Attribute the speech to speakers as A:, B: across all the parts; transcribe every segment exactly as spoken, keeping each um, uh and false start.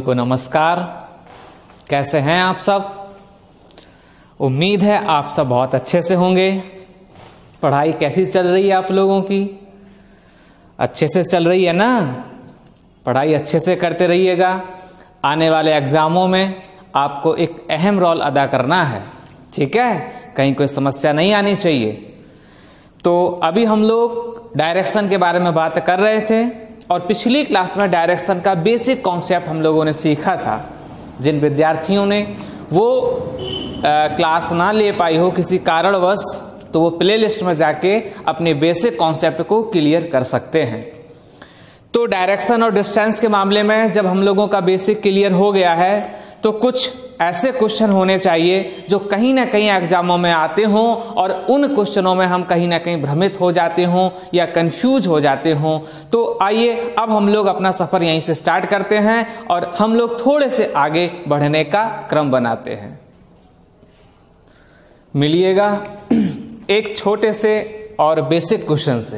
A: को नमस्कार। कैसे हैं आप सब? उम्मीद है आप सब बहुत अच्छे से होंगे। पढ़ाई कैसी चल रही है आप लोगों की? अच्छे से चल रही है ना? पढ़ाई अच्छे से करते रहिएगा। आने वाले एग्जामों में आपको एक अहम रोल अदा करना है, ठीक है? कहीं कोई समस्या नहीं आनी चाहिए। तो अभी हम लोग डायरेक्शन के बारे में बात कर रहे थे और पिछली क्लास में डायरेक्शन का बेसिक कॉन्सेप्ट हम लोगों ने सीखा था। जिन विद्यार्थियों ने वो आ, क्लास ना ले पाई हो किसी कारणवश, तो वो प्लेलिस्ट में जाके अपने बेसिक कॉन्सेप्ट को क्लियर कर सकते हैं। तो डायरेक्शन और डिस्टेंस के मामले में जब हम लोगों का बेसिक क्लियर हो गया है, तो कुछ ऐसे क्वेश्चन होने चाहिए जो कहीं ना कहीं एग्जामों में आते हों और उन क्वेश्चनों में हम कहीं ना कहीं भ्रमित हो जाते हों या कंफ्यूज हो जाते हों। तो आइए अब हम लोग अपना सफर यहीं से स्टार्ट करते हैं और हम लोग थोड़े से आगे बढ़ने का क्रम बनाते हैं। मिलिएगा एक छोटे से और बेसिक क्वेश्चन से।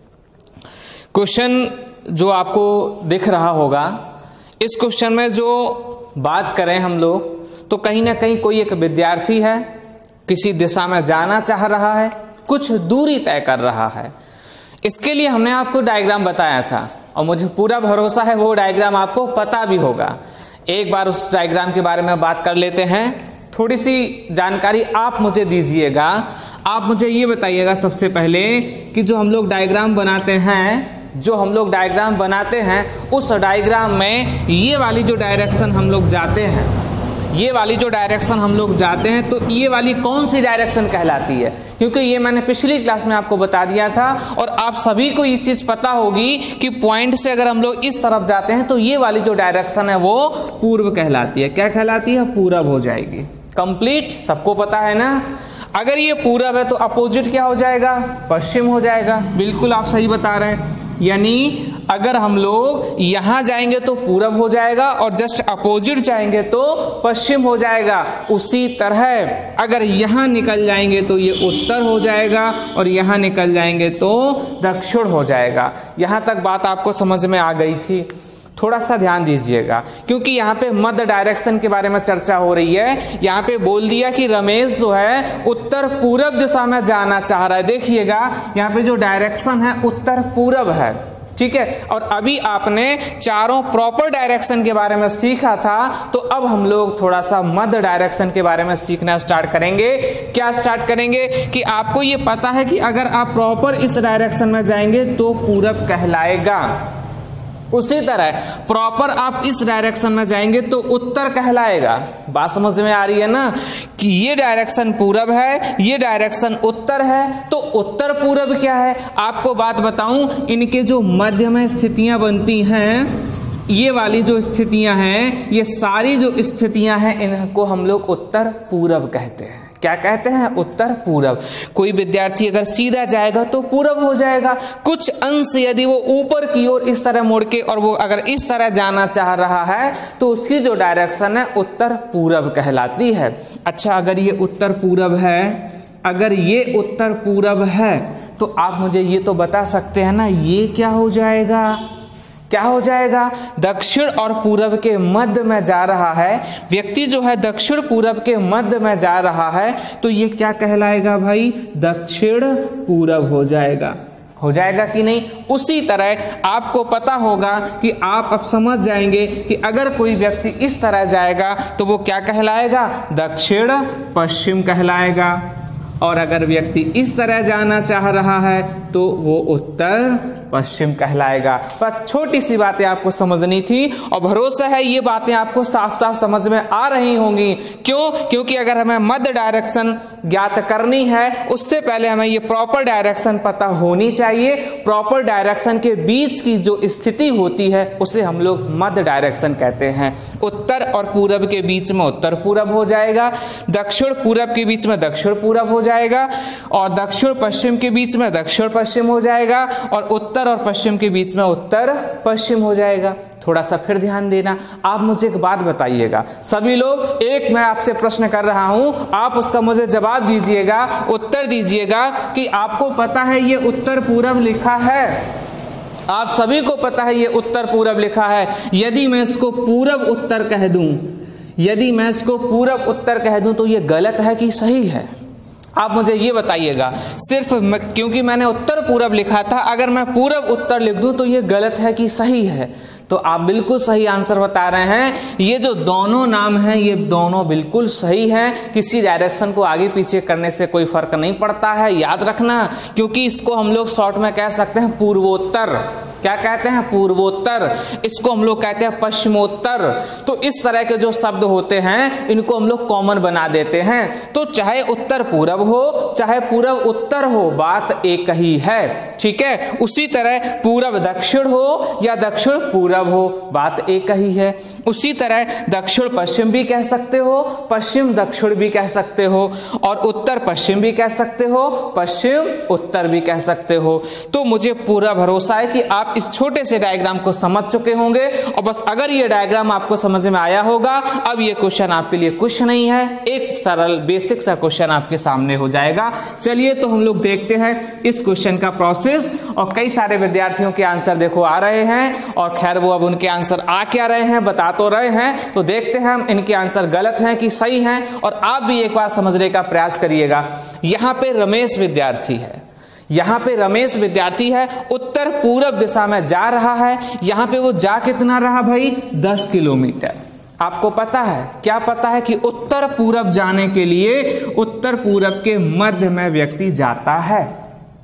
A: क्वेश्चन जो आपको दिख रहा होगा, इस क्वेश्चन में जो बात करें हम लोग, तो कहीं ना कहीं कोई एक विद्यार्थी है, किसी दिशा में जाना चाह रहा है, कुछ दूरी तय कर रहा है। इसके लिए हमने आपको डायग्राम बताया था और मुझे पूरा भरोसा है वो डायग्राम आपको पता भी होगा। एक बार उस डायग्राम के बारे में बात कर लेते हैं। थोड़ी सी जानकारी आप मुझे दीजिएगा। आप मुझे ये बताइएगा सबसे पहले कि जो हम लोग डायग्राम बनाते हैं जो हम लोग डायग्राम बनाते हैं उस डायग्राम में ये वाली जो डायरेक्शन हम लोग जाते हैं ये वाली जो डायरेक्शन हम लोग जाते हैं तो ये वाली कौन सी डायरेक्शन कहलाती है? क्योंकि ये मैंने पिछली क्लास में आपको बता दिया था और आप सभी को ये चीज पता होगी कि पॉइंट से अगर हम लोग इस तरफ जाते हैं तो ये वाली जो डायरेक्शन है वो पूर्व कहलाती है। क्या कहलाती है? पूरब हो जाएगी। कंप्लीट सबको पता है ना? अगर ये पूरब है तो अपोजिट क्या हो जाएगा? पश्चिम हो जाएगा। बिल्कुल आप सही बता रहे हैं। यानी अगर हम लोग यहां जाएंगे तो पूरब हो जाएगा और जस्ट अपोजिट जाएंगे तो पश्चिम हो जाएगा। उसी तरह अगर यहां निकल जाएंगे तो ये उत्तर हो जाएगा और यहां निकल जाएंगे तो दक्षिण हो जाएगा। यहां तक बात आपको समझ में आ गई थी? थोड़ा सा ध्यान दीजिएगा क्योंकि यहाँ पे मध्य डायरेक्शन के बारे में चर्चा हो रही है। यहाँ पे बोल दिया कि रमेश जो है उत्तर पूरब दिशा में जाना चाह रहा है। देखिएगा यहाँ पे जो डायरेक्शन है उत्तर पूरब है, ठीक है? और अभी आपने चारों प्रॉपर डायरेक्शन के बारे में सीखा था, तो अब हम लोग थोड़ा सा मध्य डायरेक्शन के बारे में सीखना स्टार्ट करेंगे। क्या स्टार्ट करेंगे कि आपको ये पता है कि अगर आप प्रॉपर इस डायरेक्शन में जाएंगे तो पूरब कहलाएगा। उसी तरह प्रॉपर आप इस डायरेक्शन में जाएंगे तो उत्तर कहलाएगा। बात समझ में आ रही है ना कि ये डायरेक्शन पूरब है, ये डायरेक्शन उत्तर है। तो उत्तर पूरब क्या है? आपको बात बताऊं, इनके जो मध्य में स्थितियां बनती हैं, ये वाली जो स्थितियां हैं, ये सारी जो स्थितियां हैं इनको हम लोग उत्तर पूरब कहते हैं। क्या कहते हैं? उत्तर पूरब। कोई विद्यार्थी अगर सीधा जाएगा तो पूरब हो जाएगा। कुछ अंश यदि वो ऊपर की ओर इस तरह मुड़ के और वो अगर इस तरह जाना चाह रहा है तो उसकी जो डायरेक्शन है उत्तर पूरब कहलाती है। अच्छा, अगर ये उत्तर पूरब है अगर ये उत्तर पूरब है तो आप मुझे ये तो बता सकते हैं ना, ये क्या हो जाएगा? क्या हो जाएगा? दक्षिण और पूरब के मध्य में जा रहा है व्यक्ति, जो है दक्षिण पूरब के मध्य में जा रहा है, तो ये क्या कहलाएगा भाई? दक्षिण पूरब हो जाएगा। हो जाएगा कि नहीं? उसी तरह आपको पता होगा कि आप अब समझ जाएंगे कि अगर कोई व्यक्ति इस तरह जाएगा तो वो क्या कहलाएगा? दक्षिण पश्चिम कहलाएगा। और अगर व्यक्ति इस तरह जाना चाह रहा है तो वो उत्तर पश्चिम कहलाएगा। बस छोटी सी बातें आपको समझनी थी और भरोसा है ये बातें आपको साफ साफ समझ में आ रही होंगी। क्यों? क्योंकि अगर हमें मध्य डायरेक्शन ज्ञात करनी है उससे पहले हमें ये प्रॉपर डायरेक्शन पता होनी चाहिए। प्रॉपर डायरेक्शन के बीच की जो स्थिति होती है उसे हम लोग मध्य डायरेक्शन कहते हैं। उत्तर और पूरब के बीच में उत्तर पूरब हो जाएगा, दक्षिण पूरब के बीच में दक्षिण पूरब हो जाएगा और दक्षिण पश्चिम के बीच में दक्षिण पश्चिम हो जाएगा और उत्तर और पश्चिम के बीच में उत्तर पश्चिम हो जाएगा। थोड़ा सा फिर ध्यान देना। आप मुझे एक बात बताइएगा, सभी लोग, एक मैं आपसे प्रश्न कर रहा हूं, आप उसका मुझे जवाब दीजिएगा, उत्तर दीजिएगा कि आपको पता है ये उत्तर पूरब लिखा है? आप सभी को पता है ये उत्तर पूरब लिखा है। यदि मैं इसको पूरब उत्तर कह दूं, यदि मैं इसको पूरब उत्तर कह दूं तो ये गलत है कि सही है? आप मुझे ये बताइएगा। सिर्फ मैं, क्योंकि मैंने उत्तर पूरब लिखा था, अगर मैं पूरब उत्तर लिख दूं तो ये गलत है कि सही है? तो आप बिल्कुल सही आंसर बता रहे हैं। ये जो दोनों नाम हैं ये दोनों बिल्कुल सही हैं। किसी डायरेक्शन को आगे पीछे करने से कोई फर्क नहीं पड़ता है, याद रखना। क्योंकि इसको हम लोग शॉर्ट में कह सकते हैं पूर्वोत्तर। क्या कहते हैं? पूर्वोत्तर। इसको हम लोग कहते हैं पश्चिमोत्तर। तो इस तरह के जो शब्द होते हैं इनको हम लोग कॉमन बना देते हैं। तो चाहे उत्तर पूरब हो चाहे पूरब उत्तर हो, बात एक ही है। ठीक है। उसी तरह पूरब दक्षिण हो या दक्षिण पूरब हो, बात एक ही है। उसी तरह दक्षिण पश्चिम भी कह सकते हो, पश्चिम दक्षिण भी कह सकते हो, और उत्तर पश्चिम भी कह सकते हो, पश्चिम उत्तर भी कह सकते हो। तो मुझे पूरा भरोसा है कि आप इस छोटे से डायग्राम को समझ चुके होंगे। और बस अगर ये डायग्राम आपको समझ में आया होगा, अब ये क्वेश्चन आपके लिए कुछ नहीं है, एक सरल बेसिक सा क्वेश्चन आपके सामने हो जाएगा। चलिए तो हम लोग देखते हैं इस क्वेश्चन का प्रोसेस। और कई सारे विद्यार्थियों के आंसर देखो आ रहे हैं, और खैर वो अब उनके आंसर आ क्या रहे हैं, बता तो रहे हैं। तो देखते हैं हम इनके आंसर गलत हैं कि सही हैं, और आप भी एक बार समझने का प्रयास करिएगा। यहां पे रमेश विद्यार्थी है, यहां पे रमेश विद्यार्थी है, उत्तर पूरब दिशा में जा रहा है। यहां पे वो जा कितना रहा भाई? दस किलोमीटर। आपको पता है, क्या पता है कि उत्तर पूरब जाने के लिए उत्तर पूरब के मध्य में व्यक्ति जाता है।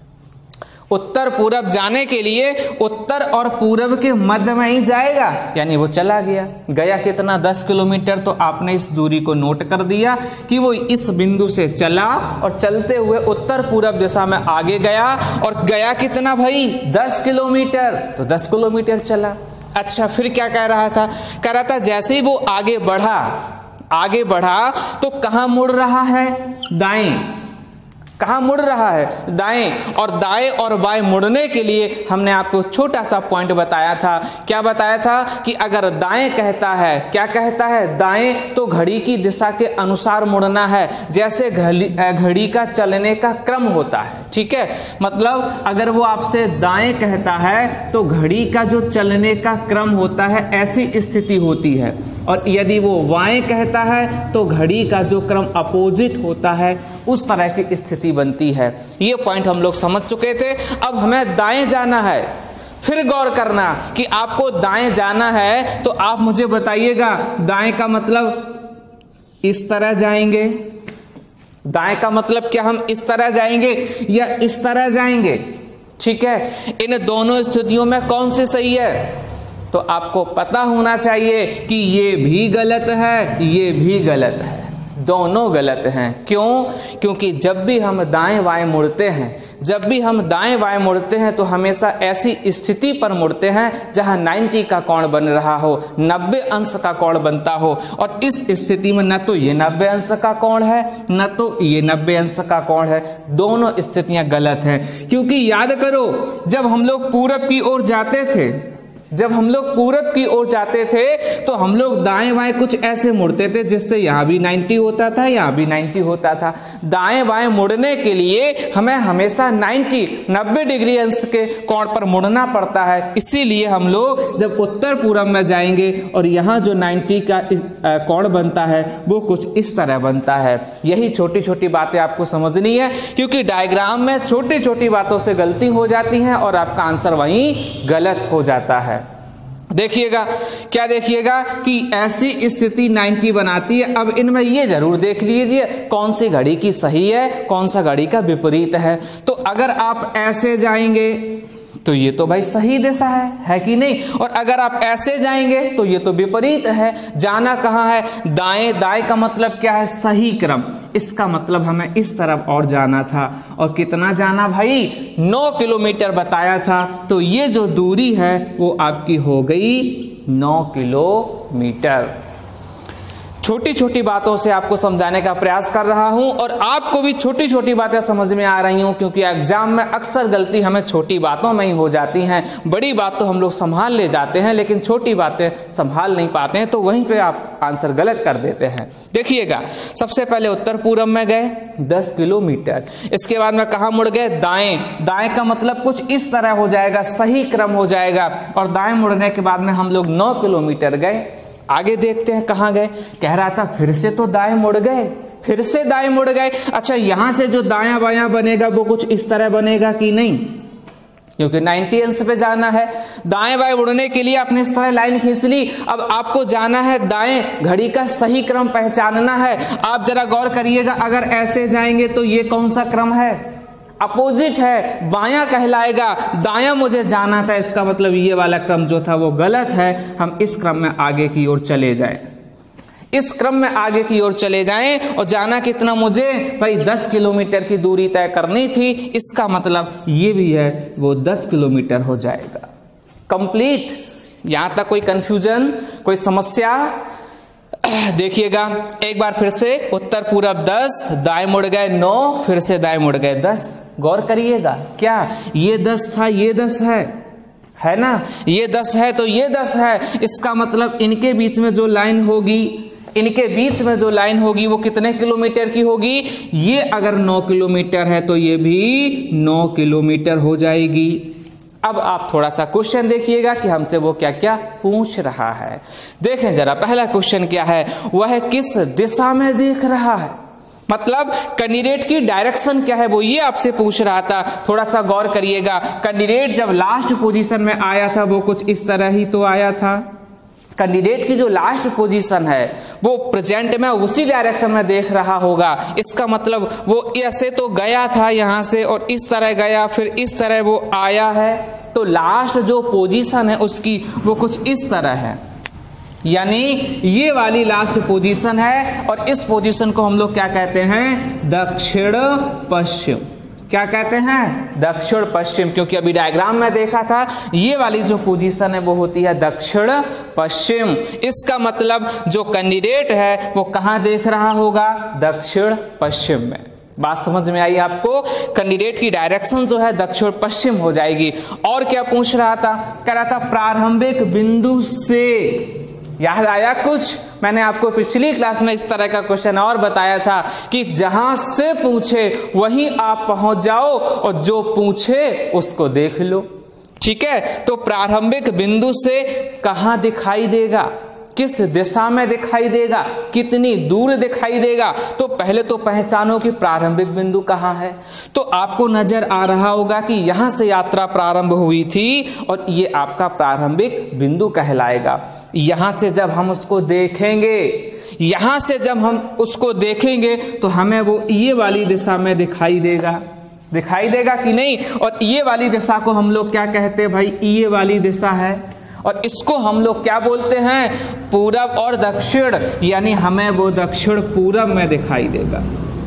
A: उत्तर पूरब जाने के लिए उत्तर और पूरब के मध्य में ही जाएगा, यानी वो चला गया। गया कितना? दस किलोमीटर। तो आपने इस दूरी को नोट कर दिया कि वो इस बिंदु से चला और चलते हुए उत्तर पूरब दिशा में आगे गया। और गया कितना भाई? दस किलोमीटर। तो दस किलोमीटर चला। अच्छा, फिर क्या कह रहा था? कह रहा था जैसे ही वो आगे बढ़ा, आगे बढ़ा तो कहां मुड़ रहा है? दाएं। कहां मुड़ रहा है? दाएं। और दाएं और बाएं मुड़ने के लिए हमने आपको छोटा सा पॉइंट बताया था। क्या बताया था? कि अगर दाएं कहता है, क्या कहता है? दाएं, तो घड़ी की दिशा के अनुसार मुड़ना है, जैसे घड़ी का चलने का क्रम होता है। ठीक है। मतलब अगर वो आपसे दाएं कहता है तो घड़ी का जो चलने का क्रम होता है ऐसी स्थिति होती है। और यदि वो बाएं कहता है तो घड़ी का जो क्रम अपोजिट होता है, उस तरह की स्थिति बनती है। ये पॉइंट हम लोग समझ चुके थे। अब हमें दाएं जाना है। फिर गौर करना कि आपको दाएं जाना है तो आप मुझे बताइएगा, दाएं का मतलब इस तरह जाएंगे? दाएं का मतलब क्या हम इस तरह जाएंगे या इस तरह जाएंगे? ठीक है। इन दोनों स्थितियों में कौन सी सही है? तो आपको पता होना चाहिए कि ये भी गलत है, ये भी गलत है, दोनों गलत हैं। क्यों? क्योंकि जब भी हम दाएं बाएं मुड़ते हैं, जब भी हम दाएं बाएं मुड़ते हैं तो हमेशा ऐसी स्थिति पर मुड़ते हैं जहां नब्बे का कोण बन रहा हो, नब्बे अंश का कोण बनता हो। और इस स्थिति में न तो ये नब्बे अंश का कोण है, न तो ये नब्बे अंश का कोण है। दोनों स्थितियां गलत हैं। क्योंकि याद करो, जब हम लोग पूरब की ओर जाते थे, जब हम लोग पूरब की ओर जाते थे तो हम लोग दाएं बाएं कुछ ऐसे मुड़ते थे जिससे यहां भी नब्बे होता था, यहां भी नब्बे होता था। दाएं बाएं मुड़ने के लिए हमें हमेशा नब्बे नब्बे डिग्री अंश के कोण पर मुड़ना पड़ता है। इसीलिए हम लोग जब उत्तर पूरब में जाएंगे और यहाँ जो नब्बे का कोण बनता है वो कुछ इस तरह बनता है। यही छोटी छोटी बातें आपको समझनी है, क्योंकि डायग्राम में छोटी छोटी बातों से गलती हो जाती है और आपका आंसर वहीं गलत हो जाता है। देखिएगा, क्या देखिएगा कि ऐसी स्थिति नब्बे बनाती है। अब इनमें ये जरूर देख लीजिए कौन सी घड़ी की सही है, कौन सा घड़ी का विपरीत है। तो अगर आप ऐसे जाएंगे तो ये तो भाई सही दिशा है, है कि नहीं? और अगर आप ऐसे जाएंगे तो ये तो विपरीत है। जाना कहाँ है? दाएं। दाएं का मतलब क्या है? सही क्रम। इसका मतलब हमें इस तरफ और जाना था। और कितना जाना भाई? नौ किलोमीटर बताया था। तो ये जो दूरी है वो आपकी हो गई नौ किलोमीटर। छोटी छोटी बातों से आपको समझाने का प्रयास कर रहा हूं और आपको भी छोटी छोटी बातें समझ में आ रही हूं, क्योंकि एग्जाम में अक्सर गलती हमें छोटी बातों में ही हो जाती हैं। बड़ी बात तो हम लोग संभाल ले जाते हैं, लेकिन छोटी बातें संभाल नहीं पाते हैं, तो वहीं पे आप आंसर गलत कर देते हैं। देखिएगा, सबसे पहले उत्तर पूरब में गए दस किलोमीटर, इसके बाद में कहां मुड़ गए, दाएं। दाएं का मतलब कुछ इस तरह हो जाएगा, सही क्रम हो जाएगा, और दाएं मुड़ने के बाद में हम लोग नौ किलोमीटर गए। आगे देखते हैं कहां गए, कह रहा था फिर से तो दाएं मुड़ गए, फिर से दाएं मुड़ गए। अच्छा, यहां से जो दायां बायां बनेगा वो कुछ इस तरह बनेगा कि नहीं, क्योंकि नब्बे अंश पे जाना है। दाएं बाएं मुड़ने के लिए आपने इस तरह लाइन खींच ली। अब आपको जाना है दाएं, घड़ी का सही क्रम पहचानना है। आप जरा गौर करिएगा, अगर ऐसे जाएंगे तो ये कौन सा क्रम है, अपोजिट है, बायां कहलाएगा। दायां मुझे जाना था, इसका मतलब ये वाला क्रम जो था वो गलत है। हम इस क्रम में आगे की ओर चले जाएं, इस क्रम में आगे की ओर चले जाएं। और जाना कितना मुझे, भाई दस किलोमीटर की दूरी तय करनी थी, इसका मतलब ये भी है वो दस किलोमीटर हो जाएगा। कंप्लीट। यहां तक कोई कंफ्यूजन, कोई समस्या? देखिएगा एक बार फिर से, उत्तर पूरब दस, दाएं मुड़ गए नौ, फिर से दाएं मुड़ गए दस। गौर करिएगा, क्या ये दस था, ये दस है, है ना, ये दस है तो ये दस है। इसका मतलब इनके बीच में जो लाइन होगी, इनके बीच में जो लाइन होगी वो कितने किलोमीटर की होगी, ये अगर नौ किलोमीटर है तो ये भी नौ किलोमीटर हो जाएगी। अब आप थोड़ा सा क्वेश्चन देखिएगा कि हमसे वो क्या क्या पूछ रहा है। देखें जरा, पहला क्वेश्चन क्या है, वह किस दिशा में देख रहा है, मतलब कैंडिडेट की डायरेक्शन क्या है, वो ये आपसे पूछ रहा था। थोड़ा सा गौर करिएगा, कैंडिडेट जब लास्ट पोजीशन में आया था वो कुछ इस तरह ही तो आया था। कैंडिडेट की जो लास्ट पोजीशन है वो प्रेजेंट में उसी डायरेक्शन में देख रहा होगा। इसका मतलब वो ऐसे तो गया था यहां से और इस तरह गया, फिर इस तरह वो आया है, तो लास्ट जो पोजीशन है उसकी वो कुछ इस तरह है, यानी ये वाली लास्ट पोजीशन है। और इस पोजीशन को हम लोग क्या कहते हैं, दक्षिण पश्चिम। क्या कहते हैं, दक्षिण पश्चिम, क्योंकि अभी डायग्राम में देखा था ये वाली जो पोजीशन है वो होती है दक्षिण पश्चिम। इसका मतलब जो कैंडिडेट है वो कहां देख रहा होगा, दक्षिण पश्चिम में। बात समझ में आई आपको, कैंडिडेट की डायरेक्शन जो है दक्षिण पश्चिम हो जाएगी। और क्या पूछ रहा था, कह रहा था प्रारंभिक बिंदु से, याद आया कुछ, मैंने आपको पिछली क्लास में इस तरह का क्वेश्चन और बताया था कि जहां से पूछे वहीं आप पहुंच जाओ और जो पूछे उसको देख लो। ठीक है, तो प्रारंभिक बिंदु से कहां दिखाई देगा, किस दिशा में दिखाई देगा, कितनी दूर दिखाई देगा, तो पहले तो पहचानो कि प्रारंभिक बिंदु कहां है। तो आपको नजर आ रहा होगा कि यहां से यात्रा प्रारंभ हुई थी और ये आपका प्रारंभिक बिंदु कहलाएगा। यहां से जब हम उसको देखेंगे, यहां से जब हम उसको देखेंगे तो हमें वो ये वाली दिशा में दिखाई देगा, दिखाई देगा कि नहीं। और ये वाली दिशा को हम लोग क्या कहते हैं भाई, ये वाली दिशा है, और इसको हम लोग क्या बोलते हैं, पूरब और दक्षिण, यानी हमें वो दक्षिण पूरब में दिखाई देगा।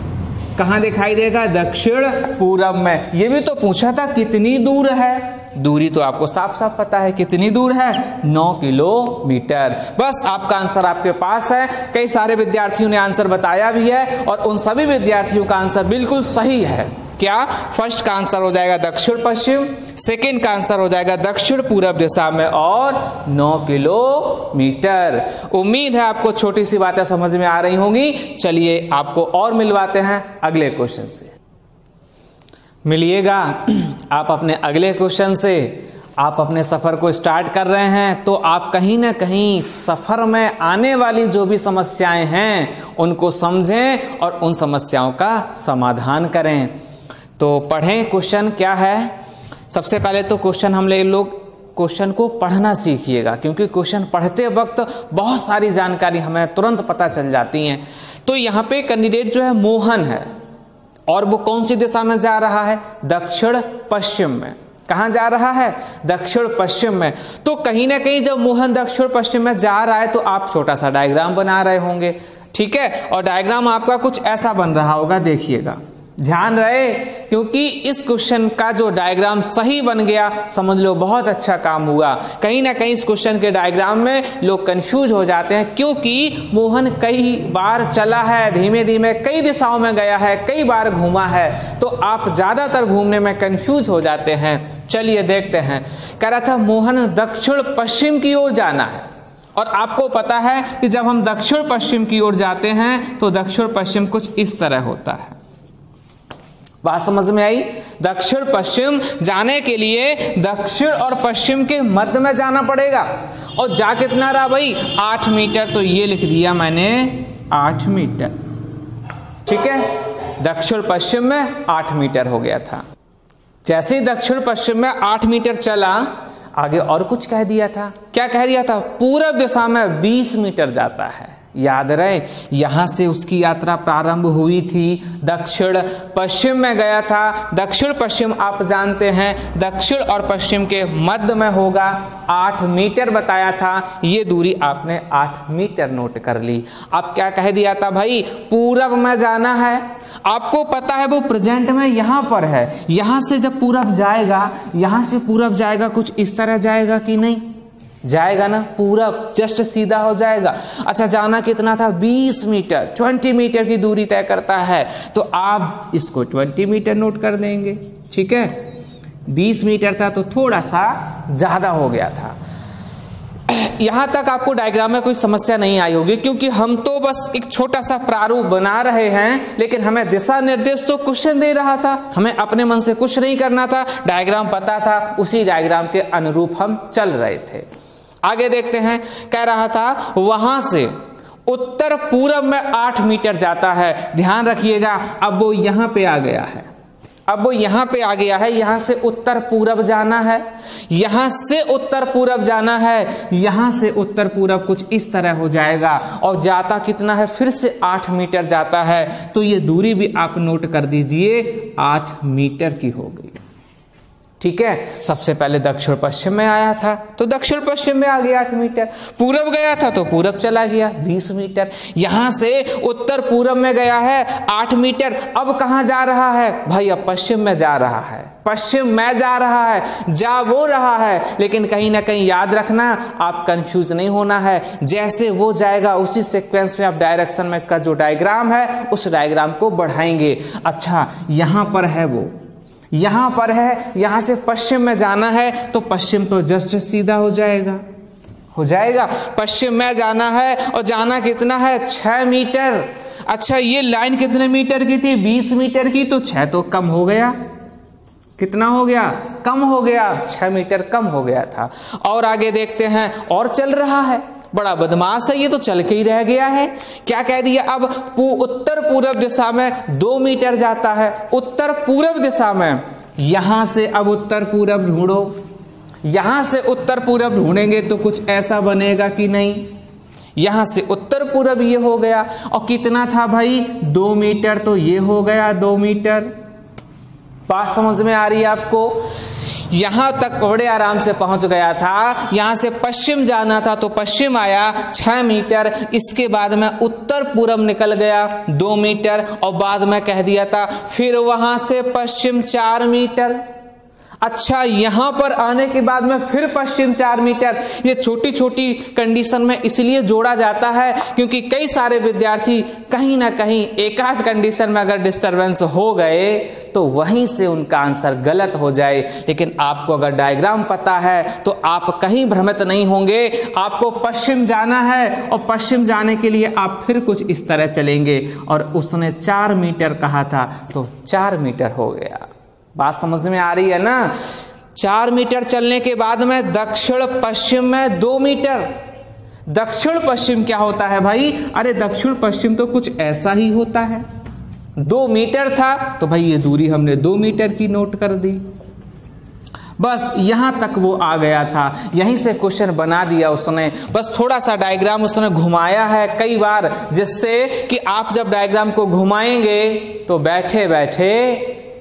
A: कहां दिखाई देगा, दक्षिण पूरब में। ये भी तो पूछा था कितनी दूर है, दूरी तो आपको साफ साफ पता है, कितनी दूर है, नौ किलोमीटर। बस आपका आंसर आपके पास है। कई सारे विद्यार्थियों ने आंसर बताया भी है और उन सभी विद्यार्थियों का आंसर बिल्कुल सही है। क्या, फर्स्ट का आंसर हो जाएगा दक्षिण पश्चिम, सेकंड का आंसर हो जाएगा दक्षिण पूरब दिशा में और नौ किलोमीटर। उम्मीद है आपको छोटी सी बातें समझ में आ रही होंगी। चलिए आपको और मिलवाते हैं अगले क्वेश्चन से। मिलिएगा आप अपने अगले क्वेश्चन से। आप अपने सफर को स्टार्ट कर रहे हैं तो आप कहीं ना कहीं सफर में आने वाली जो भी समस्याएं हैं उनको समझें और उन समस्याओं का समाधान करें। तो पढ़ें, क्वेश्चन क्या है। सबसे पहले तो क्वेश्चन हम लोग क्वेश्चन को पढ़ना सीखिएगा, क्योंकि क्वेश्चन पढ़ते वक्त बहुत सारी जानकारी हमें तुरंत पता चल जाती है। तो यहाँ पे कैंडिडेट जो है मोहन है और वो कौन सी दिशा में जा रहा है, दक्षिण पश्चिम में। कहां जा रहा है, दक्षिण पश्चिम में। तो कहीं ना कहीं जब मोहन दक्षिण पश्चिम में जा रहा है तो आप छोटा सा डायग्राम बना रहे होंगे, ठीक है। और डायग्राम आपका कुछ ऐसा बन रहा होगा, देखिएगा। ध्यान रहे, क्योंकि इस क्वेश्चन का जो डायग्राम सही बन गया, समझ लो बहुत अच्छा काम हुआ। कहीं ना कहीं इस क्वेश्चन के डायग्राम में लोग कंफ्यूज हो जाते हैं, क्योंकि मोहन कई बार चला है, धीमे धीमे कई दिशाओं में गया है, कई बार घूमा है, तो आप ज्यादातर घूमने में कंफ्यूज हो जाते हैं। चलिए देखते हैं। कह रहा था मोहन दक्षिण पश्चिम की ओर जाना है, और आपको पता है कि जब हम दक्षिण पश्चिम की ओर जाते हैं तो दक्षिण पश्चिम कुछ इस तरह होता है। बात समझ में आई? दक्षिण पश्चिम जाने के लिए दक्षिण और पश्चिम के मध्य में जाना पड़ेगा। और जा कितना रहा भाई? आठ मीटर। तो ये लिख दिया मैंने आठ मीटर। ठीक है, दक्षिण पश्चिम में आठ मीटर हो गया था। जैसे ही दक्षिण पश्चिम में आठ मीटर चला, आगे और कुछ कह दिया था। क्या कह दिया था? पूरब दिशा में बीस मीटर जाता है। याद रहे, यहां से उसकी यात्रा प्रारंभ हुई थी, दक्षिण पश्चिम में गया था। दक्षिण पश्चिम आप जानते हैं दक्षिण और पश्चिम के मध्य में होगा। आठ मीटर बताया था, ये दूरी आपने आठ मीटर नोट कर ली। अब क्या कह दिया था भाई? पूरब में जाना है। आपको पता है वो प्रेजेंट में यहां पर है। यहां से जब पूरब जाएगा, यहां से पूरब जाएगा, कुछ इस तरह जाएगा कि नहीं जाएगा ना? पूरब जस्ट सीधा हो जाएगा। अच्छा, जाना कितना था? बीस मीटर। बीस मीटर की दूरी तय करता है, तो आप इसको बीस मीटर नोट कर देंगे। ठीक है, बीस मीटर था तो थोड़ा सा ज्यादा हो गया था। यहां तक आपको डायग्राम में कोई समस्या नहीं आई होगी, क्योंकि हम तो बस एक छोटा सा प्रारूप बना रहे हैं, लेकिन हमें दिशा निर्देश तो क्वेश्चन दे रहा था, हमें अपने मन से कुछ नहीं करना था। डायग्राम पता था, उसी डायग्राम के अनुरूप हम चल रहे थे। आगे देखते हैं। कह रहा था वहां से उत्तर पूरब में आठ मीटर जाता है। ध्यान रखिएगा, अब वो यहां पे आ गया है। अब वो यहां पे आ गया है। यहां से उत्तर पूरब जाना है, यहां से उत्तर पूरब जाना है, यहां से उत्तर पूरब कुछ इस तरह हो जाएगा। और जाता कितना है? फिर से आठ मीटर जाता है। तो ये दूरी भी आप नोट कर दीजिए, आठ मीटर की हो गई। ठीक है, सबसे पहले दक्षिण पश्चिम में आया था तो दक्षिण पश्चिम में आ गया आठ मीटर। पूरब गया था तो पूरब चला गया बीस मीटर। यहां से उत्तर पूरब में गया है आठ मीटर। अब कहां जा रहा है भाई? अब पश्चिम में जा रहा है। पश्चिम में जा रहा है, जा वो रहा है, लेकिन कहीं ना कहीं याद रखना, आप कंफ्यूज नहीं होना है। जैसे वो जाएगा उसी सीक्वेंस में आप डायरेक्शन में का जो डायग्राम है उस डायग्राम को बढ़ाएंगे। अच्छा, यहां पर है वो, यहां पर है, यहां से पश्चिम में जाना है तो पश्चिम तो जस्ट सीधा हो जाएगा, हो जाएगा। पश्चिम में जाना है और जाना कितना है? छह मीटर। अच्छा, ये लाइन कितने मीटर की थी? बीस मीटर की। तो छह तो कम हो गया। कितना हो गया? कम हो गया, छह मीटर कम हो गया था। और आगे देखते हैं, और चल रहा है। बड़ा बदमाश है ये, तो चल के ही रह गया है। क्या कह दिया? अब उत्तर पूरब दिशा में दो मीटर जाता है। उत्तर पूरब दिशा में, यहां से अब उत्तर पूरब ढूंढो। यहां से उत्तर पूरब ढूंढेंगे तो कुछ ऐसा बनेगा कि नहीं? यहां से उत्तर पूरब ये हो गया। और कितना था भाई? दो मीटर। तो ये हो गया दो मीटर। बात समझ में आ रही है आपको? यहां तक बड़े आराम से पहुंच गया था। यहां से पश्चिम जाना था तो पश्चिम आया छह मीटर। इसके बाद में उत्तर पूरब निकल गया दो मीटर। और बाद में कह दिया था फिर वहां से पश्चिम चार मीटर। अच्छा, यहां पर आने के बाद में फिर पश्चिम चार मीटर। ये छोटी छोटी कंडीशन में इसलिए जोड़ा जाता है क्योंकि कई सारे विद्यार्थी कहीं ना कहीं एक आध कंडीशन में अगर डिस्टरबेंस हो गए तो वहीं से उनका आंसर गलत हो जाए। लेकिन आपको अगर डायग्राम पता है तो आप कहीं भ्रमित नहीं होंगे। आपको पश्चिम जाना है और पश्चिम जाने के लिए आप फिर कुछ इस तरह चलेंगे। और उसने चार मीटर कहा था तो चार मीटर हो गया। बात समझ में आ रही है ना? चार मीटर चलने के बाद में दक्षिण पश्चिम में दो मीटर। दक्षिण पश्चिम क्या होता है भाई? अरे दक्षिण पश्चिम तो कुछ ऐसा ही होता है। दो मीटर था तो भाई ये दूरी हमने दो मीटर की नोट कर दी। बस यहां तक वो आ गया था। यहीं से क्वेश्चन बना दिया उसने। बस थोड़ा सा डायग्राम उसने घुमाया है कई बार, जिससे कि आप जब डायग्राम को घुमाएंगे तो बैठे बैठे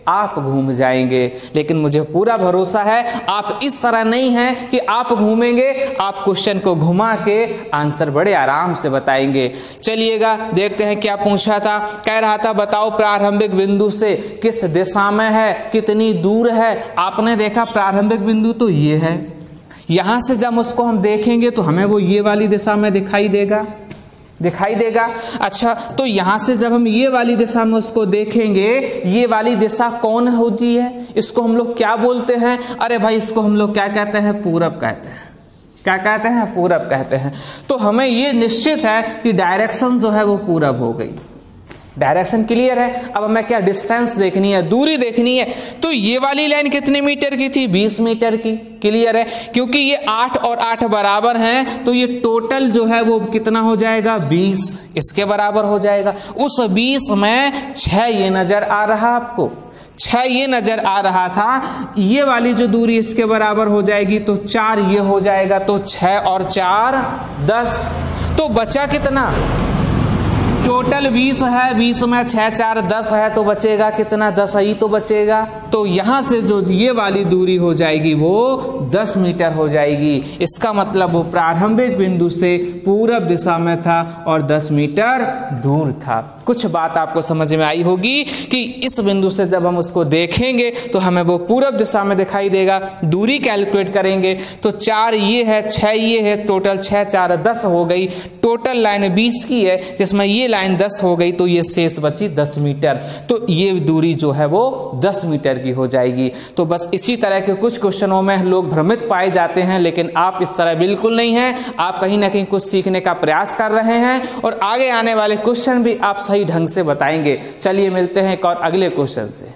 A: आप घूम जाएंगे। लेकिन मुझे पूरा भरोसा है आप इस तरह नहीं हैं कि आप घूमेंगे, आप क्वेश्चन को घुमा के आंसर बड़े आराम से बताएंगे। चलिएगा देखते हैं क्या पूछा था। कह रहा था बताओ प्रारंभिक बिंदु से किस दिशा में है, कितनी दूर है। आपने देखा प्रारंभिक बिंदु तो ये है, यहां से जब उसको हम देखेंगे तो हमें वो ये वाली दिशा में दिखाई देगा दिखाई देगा अच्छा, तो यहां से जब हम ये वाली दिशा में उसको देखेंगे, ये वाली दिशा कौन होती है, इसको हम लोग क्या बोलते हैं? अरे भाई इसको हम लोग क्या कहते हैं? पूरब कहते हैं। क्या कहते हैं? पूरब कहते हैं। तो हमें ये निश्चित है कि डायरेक्शन जो है वो पूरब हो गई। डायरेक्शन क्लियर है। अब हमें क्या डिस्टेंस देखनी है, दूरी देखनी है। तो ये वाली लाइन कितने मीटर की थी? बीस मीटर की। क्लियर है, क्योंकि ये आठ और आठ बराबर हैं तो ये टोटल जो है वो कितना हो जाएगा? बीस इसके बराबर हो जाएगा। उस बीस में छह ये नजर आ रहा आपको, छह ये नजर आ रहा था। ये वाली जो दूरी इसके बराबर हो जाएगी तो चार ये हो जाएगा, तो छह और चार दस। तो बचा कितना? टोटल बीस है, बीस में छह चार दस है, तो बचेगा कितना? दस ही तो बचेगा। तो यहां से जो ये वाली दूरी हो जाएगी वो दस मीटर हो जाएगी। इसका मतलब वो प्रारंभिक बिंदु से पूरब दिशा में था और दस मीटर दूर था। कुछ बात आपको समझ में आई होगी कि इस बिंदु से जब हम उसको देखेंगे तो हमें वो पूरब दिशा में दिखाई देगा। दूरी कैलकुलेट करेंगे तो चार ये है, छह ये है, टोटल छह चार दस हो गई। टोटल लाइन बीस की है जिसमें ये लाइन दस हो गई, तो ये शेष बची दस मीटर। तो ये दूरी जो है वो दस मीटर की हो जाएगी। तो बस इसी तरह के कुछ क्वेश्चनों में लोग भ्रमित पाए जाते हैं, लेकिन आप इस तरह बिल्कुल नहीं हैं। आप कहीं ना कहीं कुछ सीखने का प्रयास कर रहे हैं और आगे आने वाले क्वेश्चन भी आप सही ढंग से बताएंगे। चलिए मिलते हैं एक और अगले क्वेश्चन से।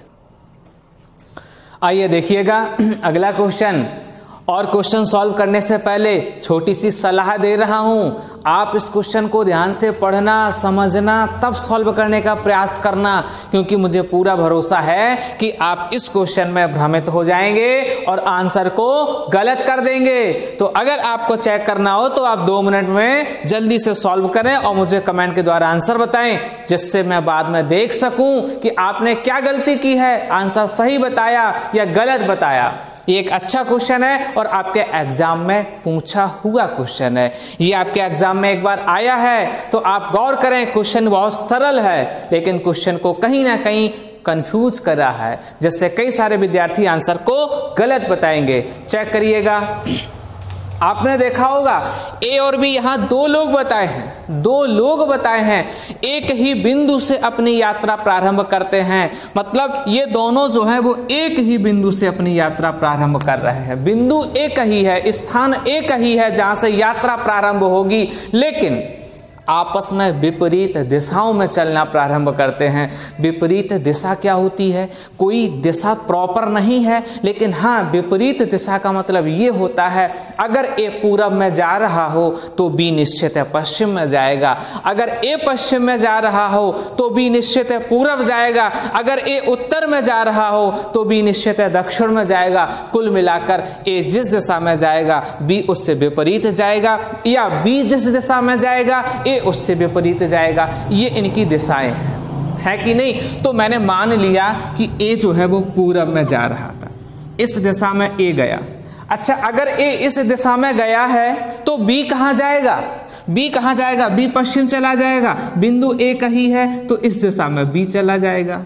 A: आइए देखिएगा अगला क्वेश्चन। और क्वेश्चन सॉल्व करने से पहले छोटी सी सलाह दे रहा हूं, आप इस क्वेश्चन को ध्यान से पढ़ना, समझना, तब सॉल्व करने का प्रयास करना, क्योंकि मुझे पूरा भरोसा है कि आप इस क्वेश्चन में भ्रमित हो जाएंगे और आंसर को गलत कर देंगे। तो अगर आपको चेक करना हो तो आप दो मिनट में जल्दी से सॉल्व करें और मुझे कमेंट के द्वारा आंसर बताएं, जिससे मैं बाद में देख सकूं कि आपने क्या गलती की है, आंसर सही बताया या गलत बताया। ये एक अच्छा क्वेश्चन है और आपके एग्जाम में पूछा हुआ क्वेश्चन है। ये आपके एग्जाम में एक बार आया है तो आप गौर करें। क्वेश्चन बहुत सरल है लेकिन क्वेश्चन को कहीं ना कहीं कंफ्यूज कर रहा है, जिससे कई सारे विद्यार्थी आंसर को गलत बताएंगे। चेक करिएगा, आपने देखा होगा ए और बी यहां दो लोग बताए हैं, दो लोग बताए हैं एक ही बिंदु से अपनी यात्रा प्रारंभ करते हैं। मतलब ये दोनों जो है वो एक ही बिंदु से अपनी यात्रा प्रारंभ कर रहे हैं। बिंदु एक ही है, स्थान एक ही है जहां से यात्रा प्रारंभ होगी, लेकिन आपस में विपरीत दिशाओं में चलना प्रारंभ करते हैं। विपरीत दिशा क्या होती है? कोई दिशा प्रॉपर नहीं है, लेकिन हाँ विपरीत दिशा का मतलब ये होता है अगर ए पूरब में जा रहा हो तो बी निश्चित है पश्चिम में जाएगा, अगर ए पश्चिम में जा रहा हो तो बी निश्चित है पूरब जाएगा, अगर ए उत्तर में जा रहा हो तो बी निश्चित है दक्षिण में जाएगा। कुल मिलाकर ए जिस दिशा में जाएगा बी उससे विपरीत जाएगा, या बी जिस दिशा में जाएगा ए उससे विपरीत जाएगा। ये इनकी दिशाएं हैं, है कि नहीं? तो मैंने मान लिया कि ए जो है वो पूरब में जा रहा था, इस दिशा में ए गया। अच्छा, अगर ए इस दिशा में गया है तो बी कहां जाएगा? बी कहां जाएगा? बी पश्चिम चला जाएगा। बिंदु ए कहीं है तो इस दिशा में बी चला जाएगा।